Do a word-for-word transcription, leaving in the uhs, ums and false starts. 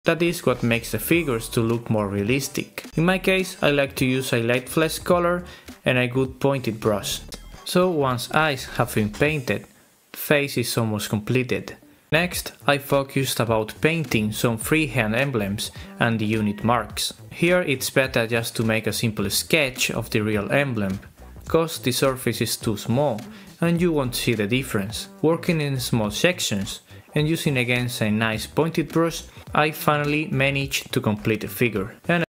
That is what makes the figures to look more realistic. In my case, I like to use a light flesh color and a good pointed brush. So once eyes have been painted, the face is almost completed. Next, I focused about painting some freehand emblems and the unit marks. Here it's better just to make a simple sketch of the real emblem, cause the surface is too small and you won't see the difference. Working in small sections and using again a nice pointed brush, I finally managed to complete the figure. And